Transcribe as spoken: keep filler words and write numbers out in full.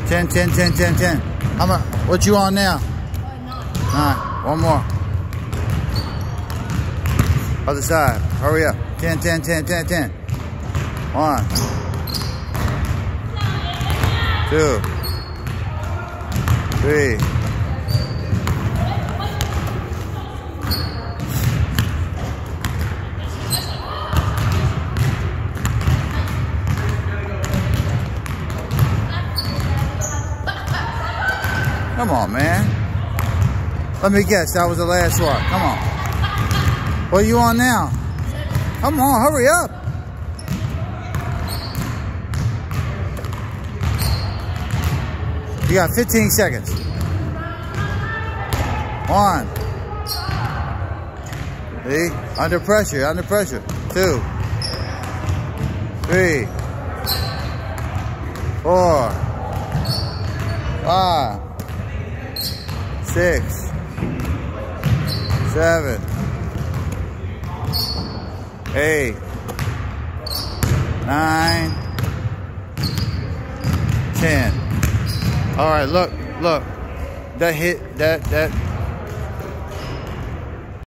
ten, ten, ten, ten, ten. How much? What you on now? Nine. One more. Other side. Hurry up. ten, ten, ten, ten, ten. One. Two. Three. Come on, man. Let me guess, that was the last one. Come on. What are you on now? Come on, hurry up. You got fifteen seconds. One. See? Under pressure, under pressure. Two. Three. Four. Five. Six. Seven. Eight. Nine. Ten. All right, look, look. That hit, that, that.